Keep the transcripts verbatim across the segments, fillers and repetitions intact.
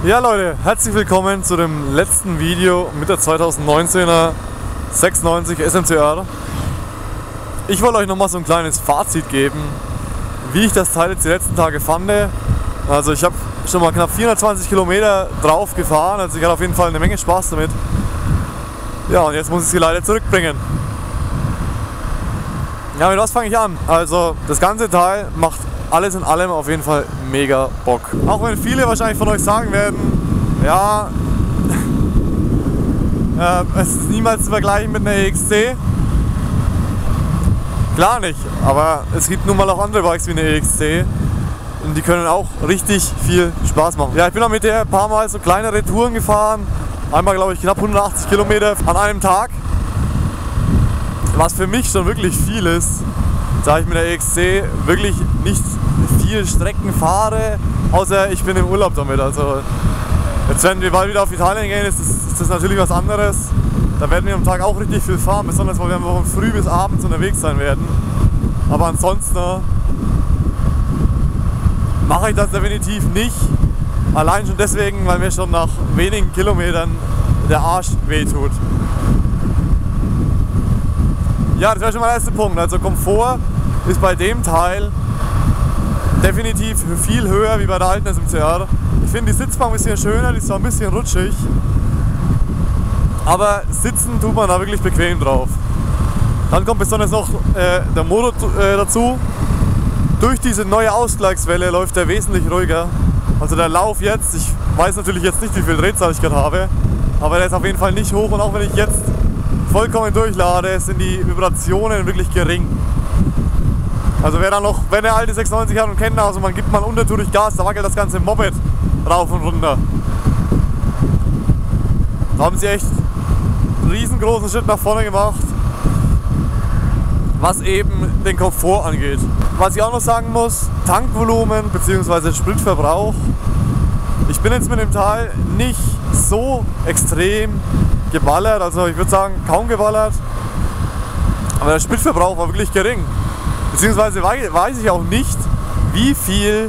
Ja Leute, herzlich willkommen zu dem letzten Video mit der zweitausendneunzehner sechsundneunzig S M C R. Ich wollte euch nochmal so ein kleines Fazit geben, wie ich das Teil jetzt die letzten Tage fand. Also ich habe schon mal knapp vierhundertzwanzig Kilometer drauf gefahren, also ich hatte auf jeden Fall eine Menge Spaß damit. Ja, und jetzt muss ich sie leider zurückbringen. Ja, mit was fange ich an? Also das ganze Teil macht alles in allem auf jeden Fall mega Bock. Auch wenn viele wahrscheinlich von euch sagen werden, ja, äh, es ist niemals zu vergleichen mit einer E X C. Klar nicht, aber es gibt nun mal auch andere Bikes wie eine E X C und die können auch richtig viel Spaß machen. Ja, ich bin auch mit der ein paar Mal so kleinere Touren gefahren. Einmal glaube ich knapp hundertachtzig Kilometer an einem Tag. Was für mich schon wirklich viel ist, da ich mit der E X C wirklich nicht viel Strecken fahre, außer ich bin im Urlaub damit. Also jetzt, wenn wir bald wieder auf Italien gehen, ist das, ist das natürlich was anderes. Da werden wir am Tag auch richtig viel fahren, besonders weil wir von früh bis abends unterwegs sein werden. Aber ansonsten mache ich das definitiv nicht. Allein schon deswegen, weil mir schon nach wenigen Kilometern der Arsch wehtut. Ja, das wäre schon mal der erste Punkt. Also Komfort ist bei dem Teil definitiv viel höher wie bei der alten S M C R. Ich finde die Sitzbank ein bisschen schöner, die ist zwar ein bisschen rutschig, aber sitzen tut man da wirklich bequem drauf. Dann kommt besonders noch äh, der Motor äh, dazu. Durch diese neue Ausgleichswelle läuft er wesentlich ruhiger. Also der Lauf jetzt, ich weiß natürlich jetzt nicht, wie viel Drehzahl ich gerade habe, aber der ist auf jeden Fall nicht hoch und auch wenn ich jetzt vollkommen durchlade, sind die Vibrationen wirklich gering. Also wer dann noch, wenn er alte sechsundneunzig hat und kennt, also man gibt mal untertourig Gas, da wackelt das ganze Moped rauf und runter. Da haben sie echt einen riesengroßen Schritt nach vorne gemacht, was eben den Komfort angeht. Was ich auch noch sagen muss, Tankvolumen bzw. Spritverbrauch. Ich bin jetzt mit dem Teil nicht so extrem geballert, also ich würde sagen kaum geballert, aber der Spritverbrauch war wirklich gering. Beziehungsweise weiß ich auch nicht, wie viel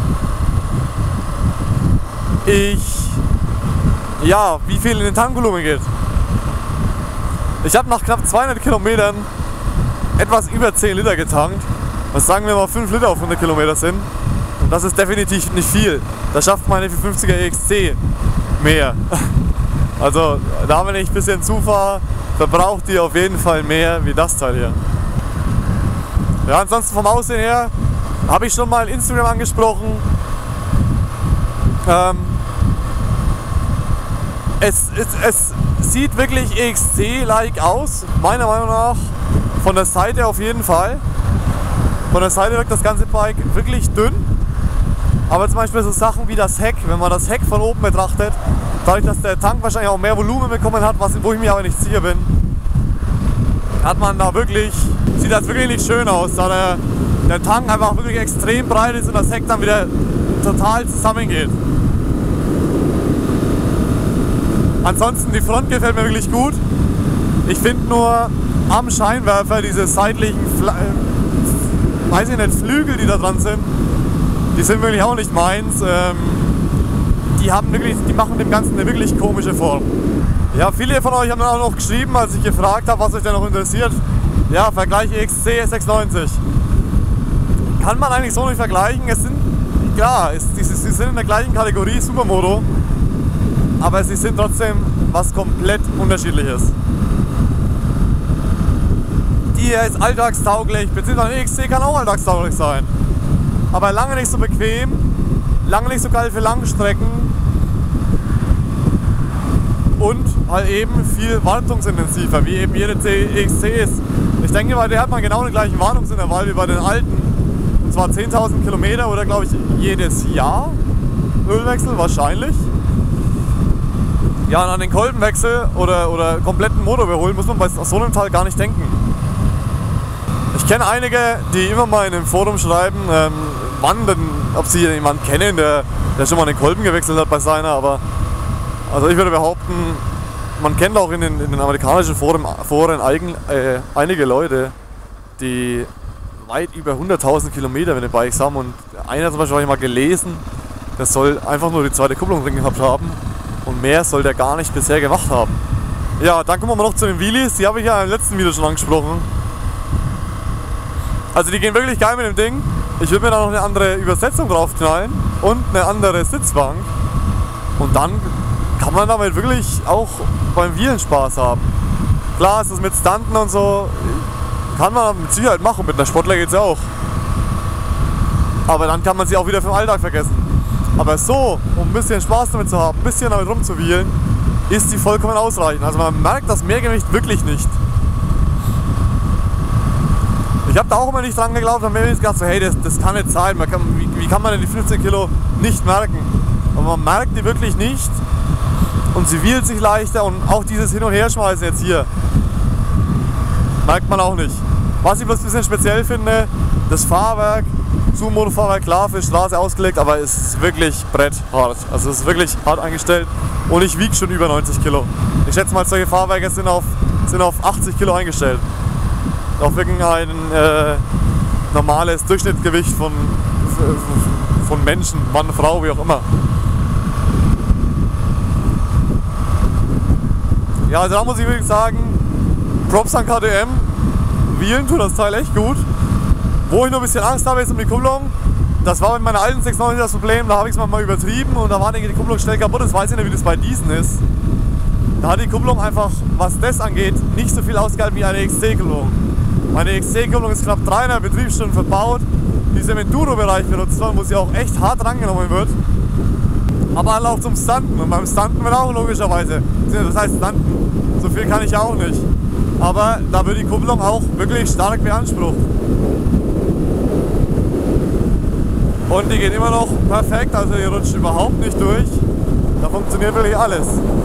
ich, ja, wie viel in den Tankvolumen geht. Ich habe nach knapp zweihundert Kilometern etwas über zehn Liter getankt, was sagen wir mal fünf Liter auf hundert Kilometer sind. Und das ist definitiv nicht viel. Da schafft meine vierhundertfünfziger E X C mehr. Also da, wenn ich ein bisschen zufahre, verbraucht die auf jeden Fall mehr wie das Teil hier. Ja, ansonsten vom Aussehen her habe ich schon mal Instagram angesprochen. Ähm, es, es, es sieht wirklich E X C-like aus, meiner Meinung nach. Von der Seite auf jeden Fall. Von der Seite wirkt das ganze Bike wirklich dünn. Aber zum Beispiel so Sachen wie das Heck, wenn man das Heck von oben betrachtet, dadurch, dass der Tank wahrscheinlich auch mehr Volumen bekommen hat, was, wo ich mir aber nicht sicher bin, hat man da wirklich, sieht das wirklich nicht schön aus, da der, der Tank einfach wirklich extrem breit ist und das Heck dann wieder total zusammengeht. Ansonsten die Front gefällt mir wirklich gut. Ich finde nur am Scheinwerfer diese seitlichen, Fla weiß ich nicht, Flügel, die da dran sind, die sind wirklich auch nicht meins. Ähm, die haben wirklich, die machen dem Ganzen eine wirklich komische Form. Ja, viele von euch haben dann auch noch geschrieben, als ich gefragt habe, was euch denn noch interessiert. Ja, Vergleich E X C sechsundneunzig. Kann man eigentlich so nicht vergleichen. Es sind, klar, es, sie, sie sind in der gleichen Kategorie Supermoto, aber sie sind trotzdem was komplett Unterschiedliches. Die hier ist alltagstauglich, beziehungsweise E X C kann auch alltagstauglich sein. Aber lange nicht so bequem, lange nicht so geil für Langstrecken. Und halt eben viel wartungsintensiver, wie eben jede E X C ist. Ich denke, bei der hat man genau den gleichen Wartungsintervall wie bei den alten. Und zwar zehntausend Kilometer oder glaube ich jedes Jahr Ölwechsel wahrscheinlich. Ja, und an den Kolbenwechsel oder, oder kompletten Motor überholen muss man bei so einem Teil gar nicht denken. Ich kenne einige, die immer mal in dem Forum schreiben, ähm, wann denn, ob sie jemanden kennen, der, der schon mal den Kolben gewechselt hat bei seiner, aber also ich würde behaupten, man kennt auch in den, in den amerikanischen Foren, Foren eigen, äh, einige Leute, die weit über hunderttausend Kilometer mit den Bikes haben und einer zum Beispiel habe ich mal gelesen, Das soll einfach nur die zweite Kupplung drin gehabt haben und mehr soll der gar nicht bisher gemacht haben. Ja, dann kommen wir noch zu den Wheelies, die habe ich ja im letzten Video schon angesprochen. Also die gehen wirklich geil mit dem Ding. Ich würde mir da noch eine andere Übersetzung drauf knallen und eine andere Sitzbank. Und dann kann man damit wirklich auch beim Wheelen Spaß haben. Klar ist das mit Stunten und so, kann man mit Sicherheit machen, mit einer Sportler geht es ja auch. Aber dann kann man sie auch wieder für den Alltag vergessen. Aber so, um ein bisschen Spaß damit zu haben, ein bisschen damit rumzuwheelen, ist sie vollkommen ausreichend. Also man merkt das Mehrgewicht wirklich nicht. Ich habe da auch immer nicht dran geglaubt, dann habe ich gedacht, so, hey, das, das kann nicht sein. Man kann, wie, wie kann man denn die fünfzehn Kilo nicht merken? Aber man merkt die wirklich nicht und sie wheelt sich leichter und auch dieses Hin- und Herschmeißen jetzt hier merkt man auch nicht. Was ich bloß ein bisschen speziell finde, das Fahrwerk, Zoom-Motorfahrwerk, klar für Straße ausgelegt, aber es ist wirklich bretthart. Also es ist wirklich hart eingestellt und ich wiege schon über neunzig Kilo. Ich schätze mal, solche Fahrwerke sind auf, sind auf achtzig Kilo eingestellt. Auf irgendein äh, normales Durchschnittsgewicht von, von Menschen, Mann, Frau, wie auch immer. Ja, also da muss ich wirklich sagen, Props an K T M, wheelen tut das Teil echt gut. Wo ich noch ein bisschen Angst habe, ist um die Kupplung. Das war mit meiner alten sechshundertneunzig das Problem, da habe ich es mal übertrieben und da war die Kupplung schnell kaputt. Das weiß ich nicht, wie das bei diesen ist. Da hat die Kupplung einfach, was das angeht, nicht so viel ausgehalten wie eine X C-Kupplung. Meine X C-Kupplung ist knapp dreihundert Betriebsstunden verbaut, die ist im Enduro-Bereich benutzt wird, wo sie auch echt hart rangenommen wird. Aber halt auch zum Stunten und beim Stunten wird auch logischerweise, das heißt Stunten, so viel kann ich auch nicht. Aber da wird die Kupplung auch wirklich stark beansprucht. Und die geht immer noch perfekt, also die rutscht überhaupt nicht durch. Da funktioniert wirklich alles.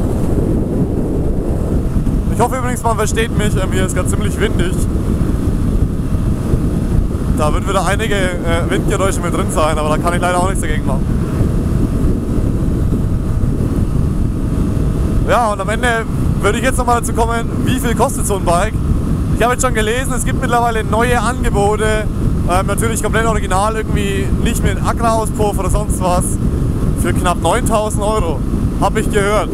Ich hoffe übrigens, man versteht mich, hier ist gerade ziemlich windig. Da wird wieder einige äh, Windgeräusche mit drin sein, aber da kann ich leider auch nichts dagegen machen. Ja, und am Ende würde ich jetzt nochmal dazu kommen, wie viel kostet so ein Bike. Ich habe jetzt schon gelesen, es gibt mittlerweile neue Angebote, ähm, natürlich komplett original, irgendwie nicht mit Agra-Auspuff oder sonst was, für knapp neuntausend Euro, habe ich gehört.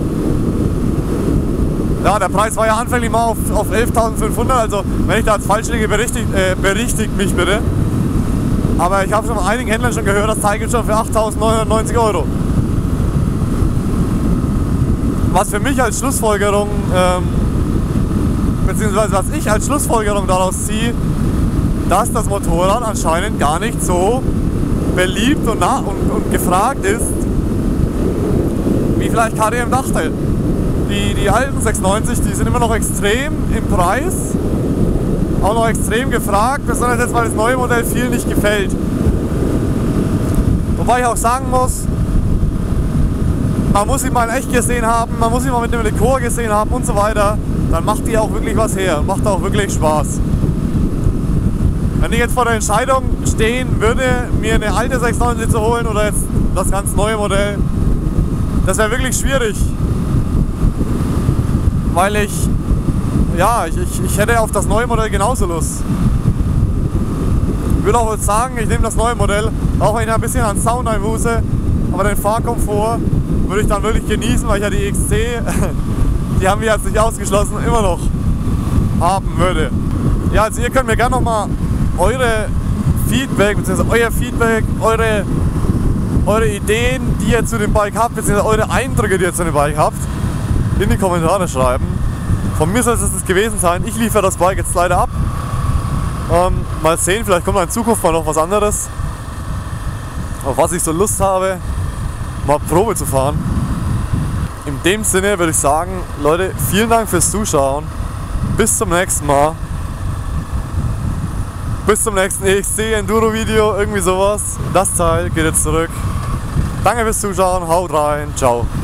Ja, der Preis war ja anfänglich mal auf, auf elftausendfünfhundert, also wenn ich da als falsch liege, berichtigt, äh, berichtigt mich bitte. Aber ich habe schon von einigen Händlern schon gehört, das Teil gibt schon für achttausendneunhundertneunzig Euro. Was für mich als Schlussfolgerung, ähm, beziehungsweise was ich als Schlussfolgerung daraus ziehe, dass das Motorrad anscheinend gar nicht so beliebt und, und, und gefragt ist, wie vielleicht K T M dachte. Die, die alten sechshundertneunzig, die sind immer noch extrem im Preis, auch noch extrem gefragt, besonders jetzt, weil das neue Modell vielen nicht gefällt. Wobei ich auch sagen muss, man muss ihn mal in echt gesehen haben, man muss ihn mal mit dem Dekor gesehen haben und so weiter, dann macht die auch wirklich was her, macht auch wirklich Spaß. Wenn ich jetzt vor der Entscheidung stehen würde, mir eine alte sechshundertneunzig zu holen oder jetzt das ganz neue Modell, das wäre wirklich schwierig. Weil ich, ja, ich, ich, ich hätte auf das neue Modell genauso Lust. Ich würde auch sagen, ich nehme das neue Modell, auch wenn ich ein bisschen an Sound einbuße, aber den Fahrkomfort würde ich dann wirklich genießen, weil ich ja die X C, die haben wir jetzt nicht ausgeschlossen, immer noch haben würde. Ja, also ihr könnt mir gerne nochmal eure Feedback, beziehungsweise euer Feedback, eure, eure Ideen, die ihr zu dem Bike habt, beziehungsweise eure Eindrücke, die ihr zu dem Bike habt, in die Kommentare schreiben. Von mir soll es das gewesen sein. Ich liefere das Bike jetzt leider ab. Ähm, mal sehen, vielleicht kommt in Zukunft mal noch was anderes, auf was ich so Lust habe, mal Probe zu fahren. In dem Sinne würde ich sagen, Leute, vielen Dank fürs Zuschauen. Bis zum nächsten Mal. Bis zum nächsten E X C Enduro Video, irgendwie sowas. Das Teil geht jetzt zurück. Danke fürs Zuschauen, haut rein, ciao.